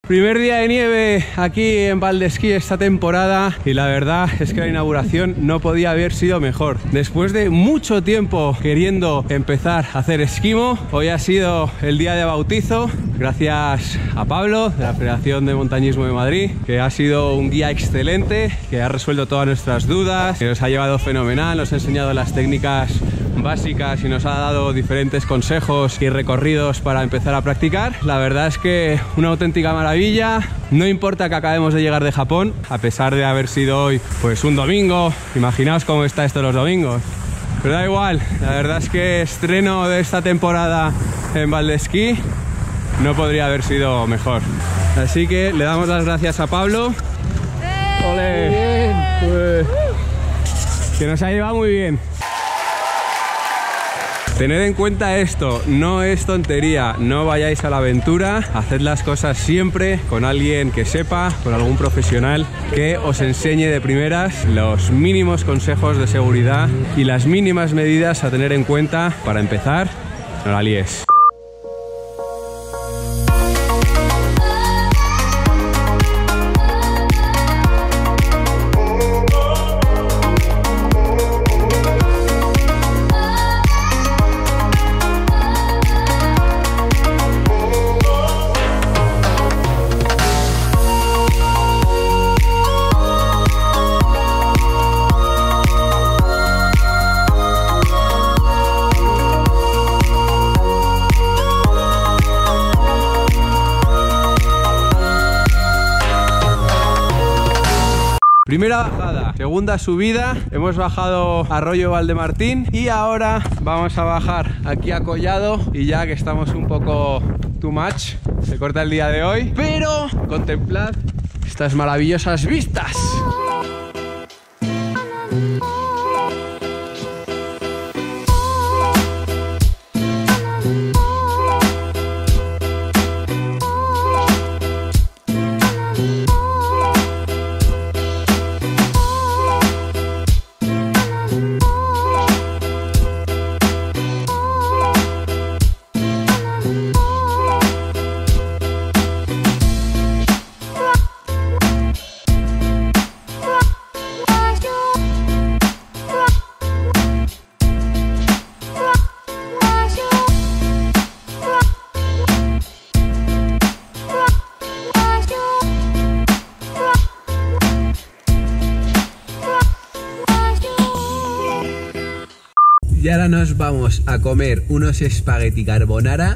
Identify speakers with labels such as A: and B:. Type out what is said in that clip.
A: Primer día de nieve aquí en Valdesquí esta temporada y la verdad es que la inauguración no podía haber sido mejor. Después de mucho tiempo queriendo empezar a hacer esquimo, hoy ha sido el día de bautizo, gracias a Pablo de la Federación de Montañismo de Madrid, que ha sido un guía excelente, que ha resuelto todas nuestras dudas, que nos ha llevado fenomenal, nos ha enseñado las técnicas básicas y nos ha dado diferentes consejos y recorridos para empezar a practicar. La verdad es que una auténtica maravilla. No importa que acabemos de llegar de Japón, a pesar de haber sido hoy pues un domingo. Imaginaos cómo está esto los domingos, pero da igual. La verdad es que estreno de esta temporada en Valdesquí no podría haber sido mejor. Así que le damos las gracias a Pablo. ¡Ole! Que nos ha llevado muy bien. Tened en cuenta esto, no es tontería, no vayáis a la aventura, haced las cosas siempre con alguien que sepa, con algún profesional que os enseñe de primeras los mínimos consejos de seguridad y las mínimas medidas a tener en cuenta para empezar. No la líes. Primera bajada, segunda subida, hemos bajado Arroyo Valdemartín y ahora vamos a bajar aquí a Collado y ya que estamos un poco too much, se corta el día de hoy, pero contemplad estas maravillosas vistas. Y ahora nos vamos a comer unos espagueti carbonara.